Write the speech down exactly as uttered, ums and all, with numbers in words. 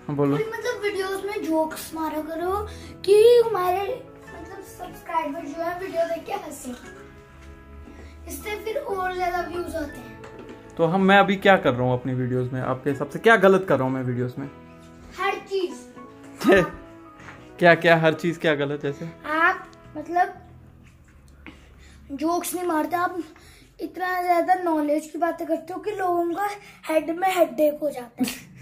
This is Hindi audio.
बोलो। मतलब वीडियोस में जोक्स मारा करो कि हमारे मतलब सब्सक्राइबर जो है वीडियो देख के हंसे, इससे फिर और ज्यादा व्यूज आते हैं। तो हम मैं अभी क्या कर रहा हूँ अपनी वीडियोस में, आपके हिसाब से क्या गलत कर रहा हूँ मैं वीडियोस में? हर चीज। क्या क्या हर चीज क्या गलत है? जैसे आप मतलब जोक्स नहीं मारते, आप इतना ज्यादा नॉलेज की बातें करते हो कि लोगों का हेड में हेडेक हो जाता है।